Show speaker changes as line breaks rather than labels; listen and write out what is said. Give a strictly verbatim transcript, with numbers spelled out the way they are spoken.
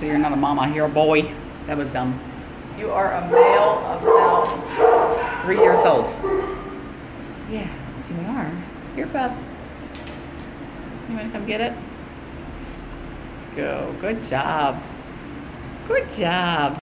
Actually, you're not a mama. You're a boy. That was dumb. You are a male of about three years old. Yes, you are. Here, bub. You want to come get it? Go. Good job. Good job.